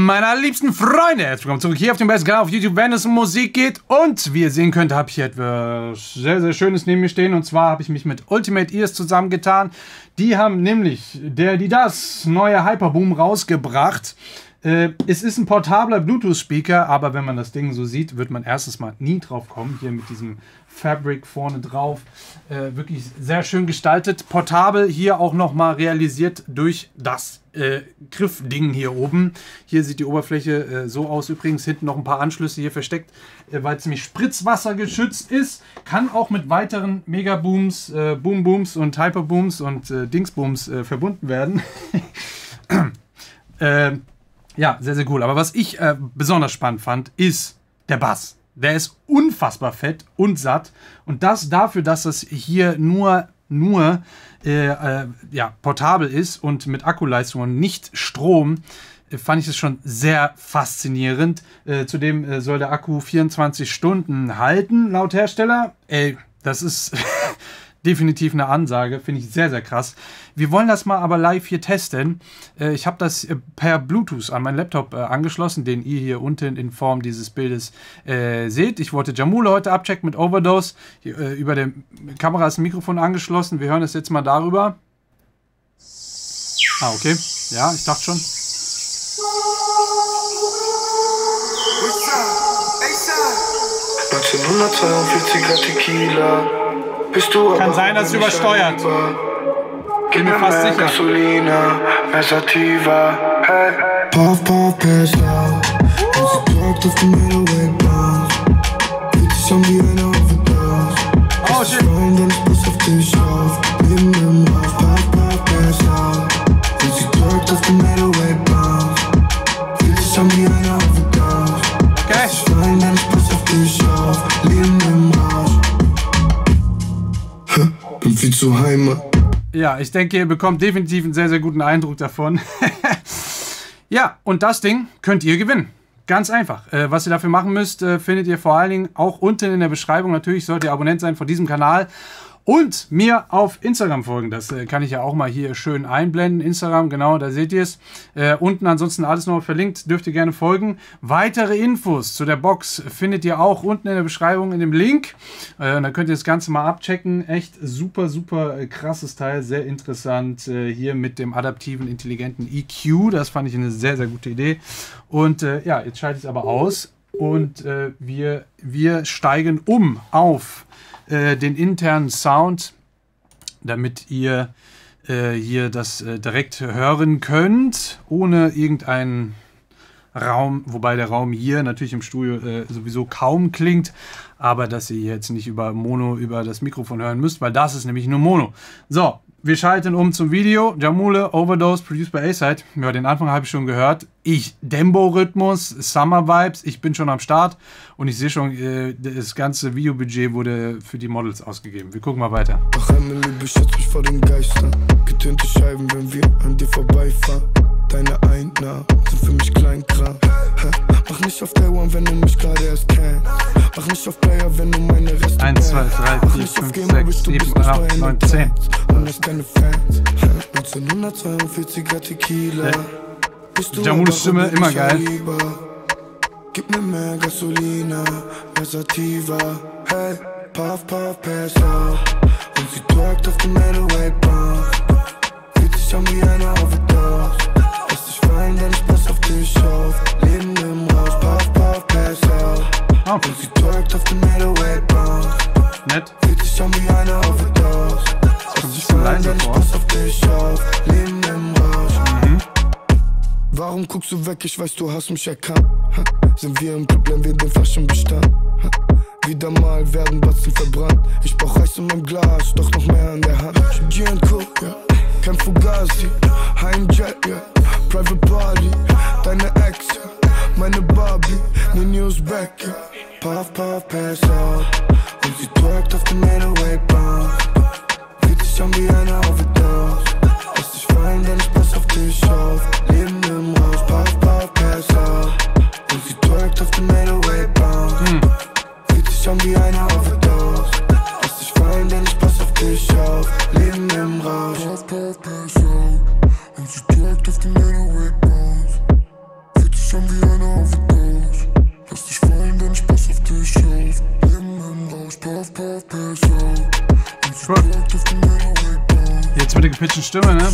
Meine liebsten Freunde, herzlich willkommen zurück hier auf dem besten Kanal auf YouTube, wenn es um Musik geht. Und wie ihr sehen könnt, habe ich hier etwas sehr, sehr Schönes neben mir stehen. Und zwar habe ich mich mit Ultimate Ears zusammengetan. Die haben nämlich das neue Hyperboom rausgebracht. Es ist ein portabler Bluetooth-Speaker, aber wenn man das Ding so sieht, wird man erstens mal nie drauf kommen. Hier mit diesem Fabric vorne drauf. Wirklich sehr schön gestaltet. Portabel, hier auch nochmal realisiert durch das Griffding hier oben. Hier sieht die Oberfläche so aus. Übrigens hinten noch ein paar Anschlüsse hier versteckt, weil es nämlich spritzwassergeschützt ist. Kann auch mit weiteren Megabooms, Boombooms und Hyperbooms und Dingsbooms verbunden werden. Ja, sehr, sehr cool. Aber was ich besonders spannend fand, ist der Bass. Der ist unfassbar fett und satt. Und das dafür, dass das hier nur portabel ist und mit Akkuleistung und nicht Strom, fand ich es schon sehr faszinierend. Zudem soll der Akku 24 Stunden halten, laut Hersteller. Das ist definitiv eine Ansage, finde ich sehr, sehr krass. Wir wollen das mal aber live hier testen. Ich habe das per Bluetooth an meinen Laptop angeschlossen, den ihr hier unten in Form dieses Bildes seht. Ich wollte Jamule heute abchecken mit Overdose. Hier, über der Kamera ist ein Mikrofon angeschlossen. Wir hören das jetzt mal darüber. Ah, okay. Ja, ich dachte schon. 1942er Tequila. Bist du kann sein, dass es übersteuert. Bin mir fast sicher. Gasolina, Versativa, hey. Puff, puff, pass out. Und sie drückt auf den Middleway Bars. Fühlt sich an wie eine Overdose. Oh, shit. Freund und ich pass auf dich auf. Neben dem Haus, puff, puff, pass out. Und sie drückt auf den Middleway Bars. Fühlt sich an wie eine Overdose. Okay. Freund und ich pass auf dich auf. Neben dem Haus. Bin viel zu Heimat. Ja, ich denke, ihr bekommt definitiv einen sehr, sehr guten Eindruck davon. Ja, und das Ding könnt ihr gewinnen. Ganz einfach. Was ihr dafür machen müsst, findet ihr vor allen Dingen auch unten in der Beschreibung. Natürlich solltet ihr Abonnent sein von diesem Kanal und mir auf Instagram folgen. Das kann ich ja auch mal hier schön einblenden. Instagram, genau, da seht ihr es. Unten ansonsten alles noch verlinkt, dürft ihr gerne folgen. Weitere Infos zu der Box findet ihr auch unten in der Beschreibung in dem Link. Da könnt ihr das Ganze mal abchecken. Echt super, super krasses Teil, sehr interessant. Hier mit dem adaptiven, intelligenten EQ. Das fand ich eine sehr, sehr gute Idee. Und ja, jetzt schalte ich es aber aus und wir steigen um auf den internen Sound, damit ihr hier das direkt hören könnt, ohne irgendeinen Raum, wobei der Raum hier natürlich im Studio sowieso kaum klingt, aber dass ihr jetzt nicht über Mono, über das Mikrofon hören müsst, weil das ist nämlich nur Mono. So, wir schalten um zum Video. Jamule, Overdose, produced by A-Side. Ja, den Anfang habe ich schon gehört. Dembo-Rhythmus, Summer Vibes. Ich bin schon am Start und ich sehe schon, das ganze Videobudget wurde für die Models ausgegeben. Wir gucken mal weiter. Doch Emily beschützt mich vor den Geistern. Getönte Scheiben, wenn wir an dir vorbeifahren. Deine Einnahmen sind für mich Kleinkram. Mach nicht auf Day One, wenn du mich gerade erst kennst. Mach nicht auf Player, wenn du meine Reste 1, 2, 3, 4, 5, 6, 7, 8, 9, 10. Und das keine Fans. 1942er Tequila. Jamules Stimme, immer geil. Gib mir mehr Gasolina, Versativa. Hey, puff, puff, pass out. Und sie drückt auf den Middleway Bars. Fühlt sich an wie eine Overdose. Lass dich fallen, denn ich pass auf dich auf. Leben im Haus, puff, puff, pass out. Oh. Und sie drückt auf den Middleway Bars. Nett. Fühlt sich an wie eine Overdose. Lass dich fallen, denn ich pass auf dich auf. Leben im Haus. Warum guckst du weg? Ich weiß, du hast mich erkannt. Sind wir im Club, lernen wir den Flaschenbestand. Wieder mal werden Batzen verbrannt. Ich brauch Reis in meinem Glas, doch noch mehr an der Hand. G&Co, ja. Kein Fugazi, Heimjet, ja. Private Party, deine Ex, ja. Meine Barbie, ne Newsback, ja. Puff, puff, pass out. Und sie drückt auf den Middleway Bars. Fühlt sich an wie eine Overdose. Lass dich fallen, denn ich pass auf dich auf. Leben im Haus, puff, puff, pass out. Und sie drückt auf den Middleway Bars. Fühlt sich an wie eine Overdose. Lass dich fallen, denn ich pass auf dich auf. Leben im Rausch. Puff, puff, pass out. Und sie drückt auf den Middleway Bars. Fühlt sich an High-Pitchen Stimme, ne?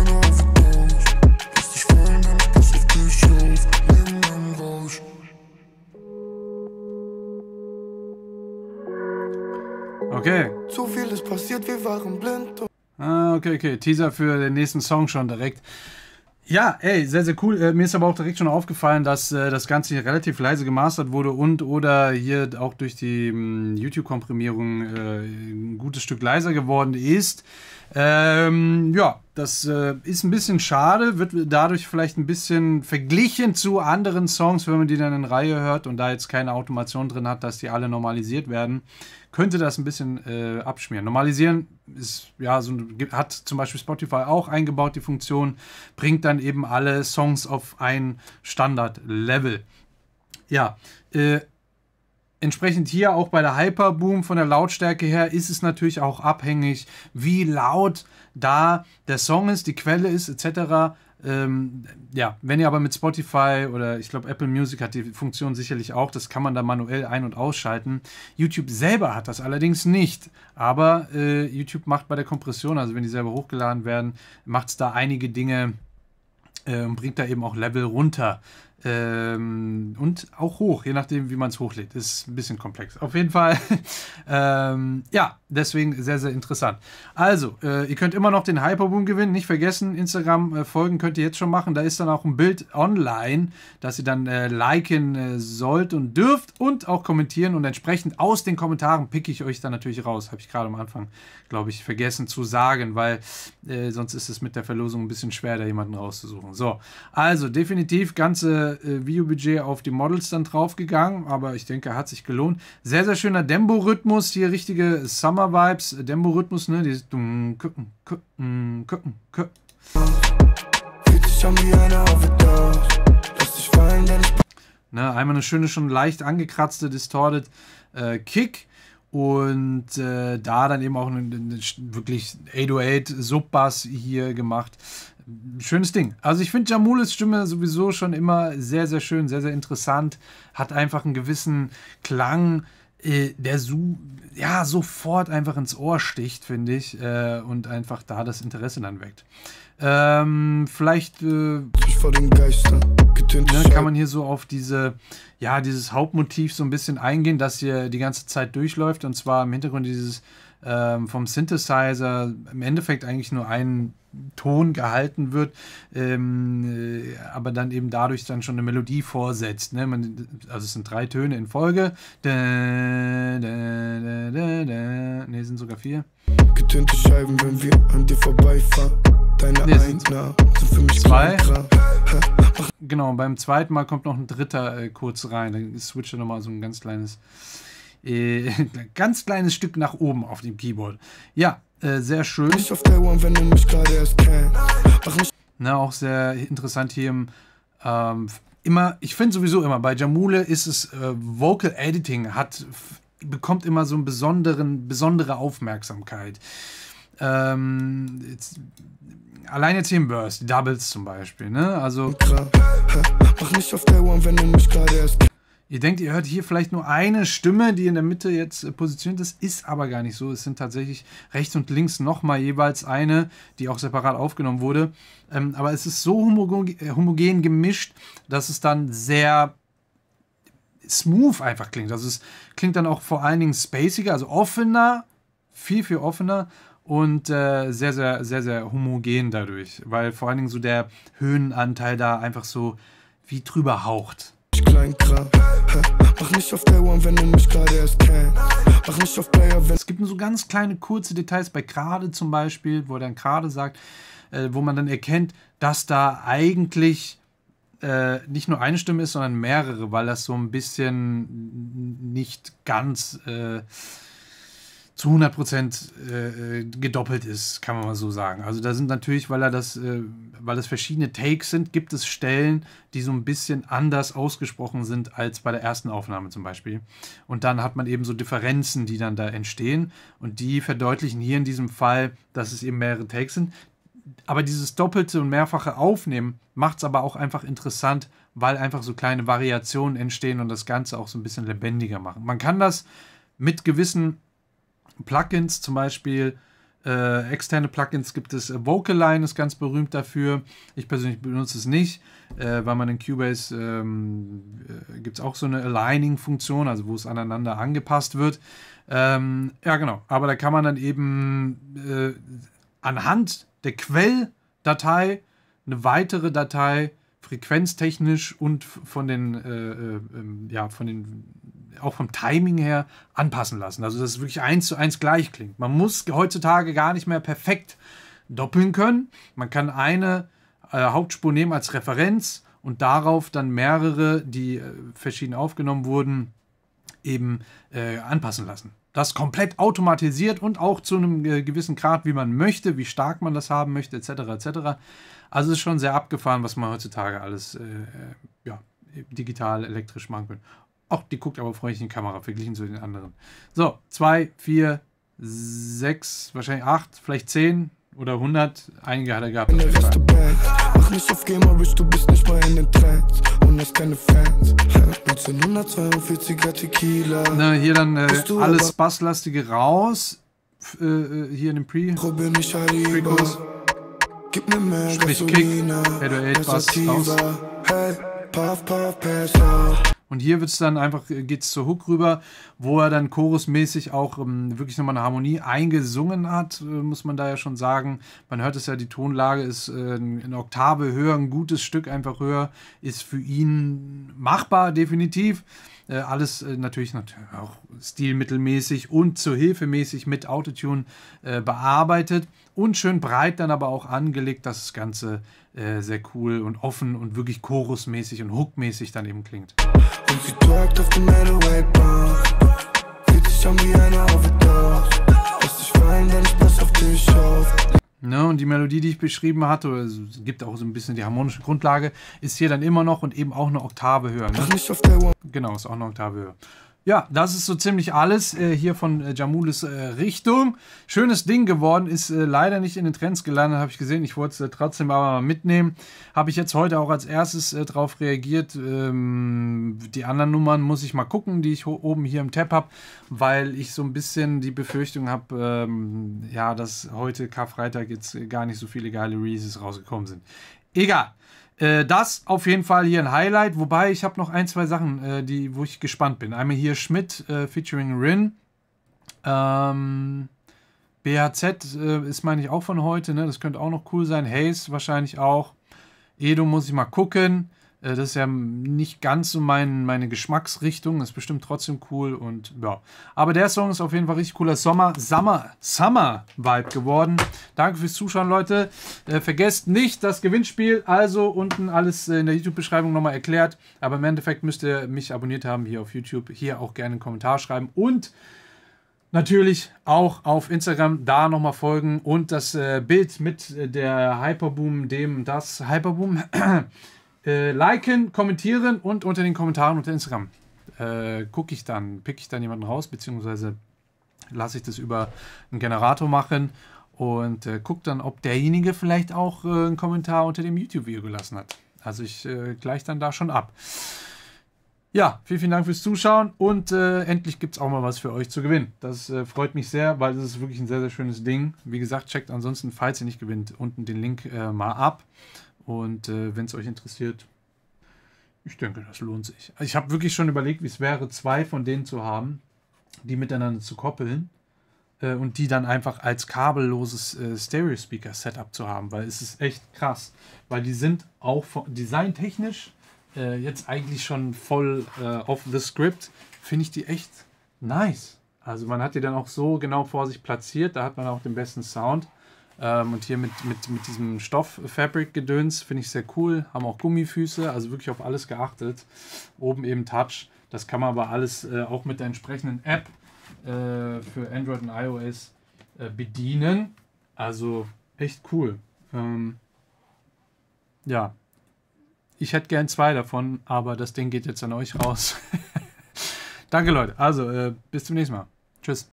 Okay. Zu viel ist passiert, wir waren blind. Ah, okay. Teaser für den nächsten Song schon direkt. Ja, ey, sehr, sehr cool. Mir ist aber auch direkt schon aufgefallen, dass das Ganze hier relativ leise gemastert wurde und oder hier auch durch die YouTube-Komprimierung ein gutes Stück leiser geworden ist. Ja, das ist ein bisschen schade, wird dadurch vielleicht ein bisschen verglichen zu anderen Songs, wenn man die dann in Reihe hört und da jetzt keine Automation drin hat, dass die alle normalisiert werden, könnte das ein bisschen abschmieren. Normalisieren ist, ja, hat zum Beispiel Spotify auch eingebaut, die Funktion, bringt dann eben alle Songs auf ein Standard-Level. Ja, entsprechend hier auch bei der Hyperboom von der Lautstärke her ist es natürlich auch abhängig, wie laut da der Song ist, die Quelle ist, etc. Ja, wenn ihr aber mit Spotify oder ich glaube Apple Music hat die Funktion sicherlich auch, das kann man da manuell ein- und ausschalten. YouTube selber hat das allerdings nicht, aber YouTube macht bei der Kompression, also wenn die selber hochgeladen werden, macht es da einige Dinge und bringt da eben auch Level runter. Und auch hoch, je nachdem, wie man es hochlädt. Ist ein bisschen komplex. Auf jeden Fall, ja, deswegen sehr, sehr interessant. Also, ihr könnt immer noch den Hyperboom gewinnen. Nicht vergessen, Instagram folgen könnt ihr jetzt schon machen. Da ist dann auch ein Bild online, das ihr dann liken sollt und dürft und auch kommentieren. Und entsprechend aus den Kommentaren picke ich euch dann natürlich raus. Habe ich gerade am Anfang, glaube ich, vergessen zu sagen, weil sonst ist es mit der Verlosung ein bisschen schwer, da jemanden rauszusuchen. So, also definitiv ganze Videobudget auf die Models dann draufgegangen, aber ich denke, hat sich gelohnt. Sehr, sehr schöner Dembo-Rhythmus, hier richtige Summer-Vibes, Dembo-Rhythmus, ne, dieses ne, einmal eine schöne, schon leicht angekratzte, distorted Kick und da dann eben auch eine wirklich 808 Sub-Bass hier gemacht. Schönes Ding. Also ich finde Jamules Stimme sowieso schon immer sehr, sehr schön, sehr, sehr interessant. Hat einfach einen gewissen Klang, der ja, sofort einfach ins Ohr sticht, finde ich. Und einfach da das Interesse dann weckt. Vielleicht vor den Geistern, kann man hier so auf dieses Hauptmotiv so ein bisschen eingehen, das hier die ganze Zeit durchläuft. Und zwar im Hintergrund dieses vom Synthesizer im Endeffekt eigentlich nur ein Ton gehalten wird, aber dann eben dadurch dann schon eine Melodie vorsetzt. Ne? Also es sind 3 Töne in Folge. Ne, sind sogar 4. Getönte Scheiben, wenn wir an dir vorbeifahren. Deine sind für mich 2. Genau, beim zweiten Mal kommt noch ein dritter kurz rein. Dann switcht er nochmal so ein ganz kleines Stück nach oben auf dem Keyboard. Ja, sehr schön. Na, auch sehr interessant hier ich finde sowieso immer, bei Jamule ist es Vocal Editing bekommt immer so eine besondere Aufmerksamkeit. Allein jetzt hier im Burst, die Doubles zum Beispiel, ne? Also mach nicht auf der One, wenn du mich gerade erst. Ihr denkt, ihr hört hier vielleicht nur eine Stimme, die in der Mitte jetzt positioniert ist aber gar nicht so. Es sind tatsächlich rechts und links nochmal jeweils eine, die auch separat aufgenommen wurde. Aber es ist so homogen gemischt, dass es dann sehr smooth einfach klingt. Also es klingt dann auch vor allen Dingen spaciger, also offener, viel, viel offener und sehr, sehr, sehr, sehr homogen dadurch. Weil vor allen Dingen so der Höhenanteil da einfach so wie drüber haucht. Mach nicht auf der One, wenn du mich gerade erst kennst. Mach nicht auf Player, wenn. Es gibt nur so ganz kleine, kurze Details bei Gerade zum Beispiel, wo er dann Gerade sagt, wo man dann erkennt, dass da eigentlich nicht nur eine Stimme ist, sondern mehrere, weil das so ein bisschen nicht ganz zu 100% gedoppelt ist, kann man mal so sagen. Also da sind natürlich, weil das verschiedene Takes sind, gibt es Stellen, die so ein bisschen anders ausgesprochen sind als bei der ersten Aufnahme zum Beispiel. Und dann hat man eben so Differenzen, die dann da entstehen und die verdeutlichen hier in diesem Fall, dass es eben mehrere Takes sind. Aber dieses doppelte und mehrfache Aufnehmen macht es aber auch einfach interessant, weil einfach so kleine Variationen entstehen und das Ganze auch so ein bisschen lebendiger machen. Man kann das mit gewissen Plugins zum Beispiel Externe Plugins gibt es. Vocaline ist ganz berühmt dafür. Ich persönlich benutze es nicht, weil man in Cubase gibt es auch so eine Aligning-Funktion, also wo es aneinander angepasst wird. Ja, genau. Aber da kann man dann eben anhand der Quelldatei eine weitere Datei frequenztechnisch und von den, auch vom Timing her anpassen lassen. Also, dass es wirklich 1:1 gleich klingt. Man muss heutzutage gar nicht mehr perfekt doppeln können. Man kann eine Hauptspur nehmen als Referenz und darauf dann mehrere, die verschieden aufgenommen wurden, eben anpassen lassen. Das komplett automatisiert und auch zu einem gewissen Grad, wie man möchte, wie stark man das haben möchte, etc. etc. Also es ist schon sehr abgefahren, was man heutzutage alles digital, elektrisch machen kann. Auch die guckt aber freundlich in die Kamera, verglichen zu den anderen. So, 2, 4, 6, wahrscheinlich 8, vielleicht 10 oder 100. Einige hat er gehabt. Mach nicht auf Gamer, Rich, du bist nicht mal in den Trends und hast keine Fans. 1942er Tequila. Na, hier dann alles Basslastige raus. Hier in dem Pre-Kurs. Sprich Kick, 808 Bass raus. Und hier wird's dann einfach, geht's zur Hook rüber, wo er dann chorusmäßig auch wirklich nochmal eine Harmonie eingesungen hat, muss man da ja schon sagen. Man hört es ja, die Tonlage ist eine Oktave höher, ein gutes Stück einfach höher, ist für ihn machbar, definitiv. Alles natürlich auch stilmittelmäßig und zur Hilfe mäßig mit Autotune bearbeitet und schön breit dann aber auch angelegt, dass das Ganze sehr cool und offen und wirklich chorusmäßig und hookmäßig dann eben klingt. Und sie drückt auf die Metal-White-Bar, fühlt sich an wie eine Overdose, lass dich fallen, denn ich pass auf dich auf. Ne, und die Melodie, die ich beschrieben hatte, also, es gibt auch so ein bisschen die harmonische Grundlage, ist hier dann immer noch und eben auch eine Oktave höher. Ne? Genau, ist auch eine Oktave höher. Ja, das ist so ziemlich alles hier von Jamulis Richtung. Schönes Ding geworden, ist leider nicht in den Trends gelandet, habe ich gesehen. Ich wollte es trotzdem aber mal mitnehmen. Habe ich jetzt heute auch als erstes drauf reagiert. Die anderen Nummern muss ich mal gucken, die ich oben hier im Tab habe, weil ich so ein bisschen die Befürchtung habe, dass heute Karfreitag jetzt gar nicht so viele geile Releases rausgekommen sind. Egal. Das auf jeden Fall hier ein Highlight, wobei ich habe noch ein, zwei Sachen, wo ich gespannt bin. Einmal hier Schmidt featuring Rin. BHZ ist, meine ich, auch von heute, ne? Das könnte auch noch cool sein. Haze wahrscheinlich auch. Edo muss ich mal gucken. Das ist ja nicht ganz so meine Geschmacksrichtung. Ist bestimmt trotzdem cool und ja. Aber der Song ist auf jeden Fall richtig cooler Summer-Vibe geworden. Danke fürs Zuschauen, Leute. Vergesst nicht das Gewinnspiel. Also unten alles in der YouTube-Beschreibung nochmal erklärt. Aber im Endeffekt müsst ihr mich abonniert haben hier auf YouTube. Hier auch gerne einen Kommentar schreiben. Und natürlich auch auf Instagram da nochmal folgen. Und das Bild mit der Hyperboom, Hyperboom... liken, kommentieren und unter den Kommentaren unter Instagram pick ich dann jemanden raus, beziehungsweise lasse ich das über einen Generator machen und gucke dann, ob derjenige vielleicht auch einen Kommentar unter dem YouTube-Video gelassen hat. Also ich gleiche dann da schon ab. Ja, vielen Dank fürs Zuschauen und endlich gibt es auch mal was für euch zu gewinnen. Das freut mich sehr, weil das ist wirklich ein sehr, sehr schönes Ding. Wie gesagt, checkt ansonsten, falls ihr nicht gewinnt, unten den Link mal ab. Und wenn es euch interessiert, ich denke, das lohnt sich. Ich habe wirklich schon überlegt, wie es wäre, 2 von denen zu haben, die miteinander zu koppeln und die dann einfach als kabelloses Stereo-Speaker-Setup zu haben, weil es ist echt krass. Weil die sind auch designtechnisch jetzt eigentlich schon voll off the script, finde ich die echt nice. Also man hat die dann auch so genau vor sich platziert, da hat man auch den besten Sound. Und hier mit diesem Stoff-Fabric-Gedöns finde ich sehr cool. Haben auch Gummifüße, also wirklich auf alles geachtet. Oben eben Touch. Das kann man aber alles auch mit der entsprechenden App für Android und iOS bedienen. Also echt cool. Ja, ich hätte gern 2 davon, aber das Ding geht jetzt an euch raus. Danke, Leute. Also, bis zum nächsten Mal. Tschüss.